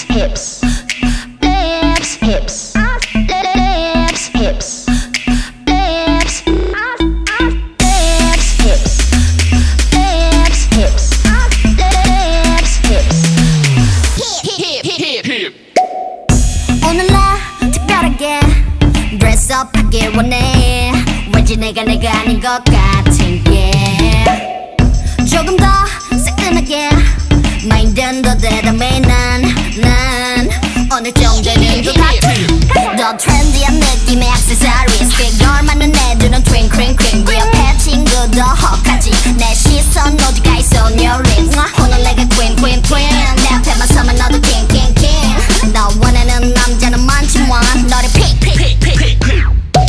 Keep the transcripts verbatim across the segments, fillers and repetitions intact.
hips, lips, hips, lips, hips, lips, lips, hips, lips, hips, lips, hips. Hip, hip, hip. 오늘 나 특별하게 dress up 하길 원해. 왠지 내가 내가 아닌 것 같은 게 조금 더 새끈하게 마인드는 더 대담해. 난, 난 오늘 정도는 좀 같아. 더 트렌디한 느낌의 액세서리즈 피겨 맞는 애들은 트윙크링크링 네 옆에 친구도 혹하지. 내 시선 오직 eyes on your lips. 오늘 내가 queen queen queen 내 앞에만 서면 너도 king king king. 너 원하는 남자는 많지만 너를 pick pick pick pick pick.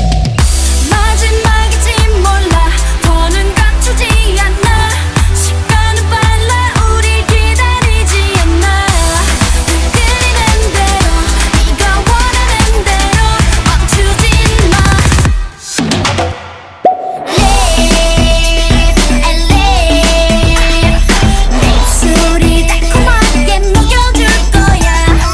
마지막일지 몰라 더는 갖추지 않아. 시간은 빨라 우릴 기다리지 않아. 끌리는 대로 네가 원하는 대로 멈추지 마. Live and live. 내 입술이 달콤하게 녹여줄 거야.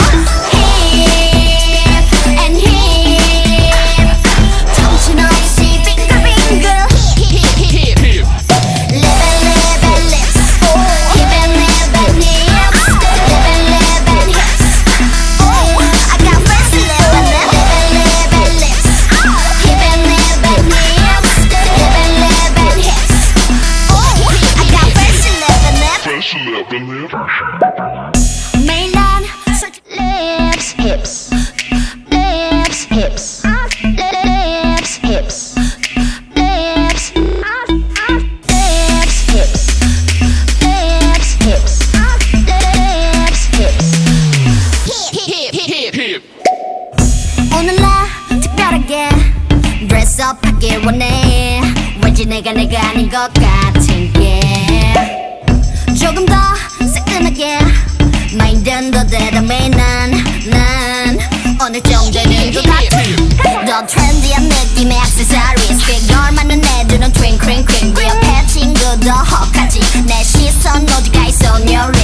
Hip and hip. 정신없이 빙글빙글. Hip, hip, hip. Live and live and lips. Hip and live and hips. Live and live and hips. Oh, I got friends to live and live. Live and live and lips. Hip and live and hips. Live and live and hips. Oh, I got friends to live and live. 매일 난 솔직 Lips, hips, lips, hips, lips, hips, lips, lips, hips, lips, hips, lips, hips. Hip, hip, hip. 오늘 나 특별하게 dress up 하길 원해. 왠지 내가 내가 아닌 것 같은 게 조금 더 새끈하게 마인드는 더 대담해. 난, 난 오늘 정도는 좀 같아. 더 트렌디한 느낌의 액세서리즈 피겨 맞는 애들은 트윙크링크링 네 옆에 친구도 혹하지. 내 시선 오직 eyes on your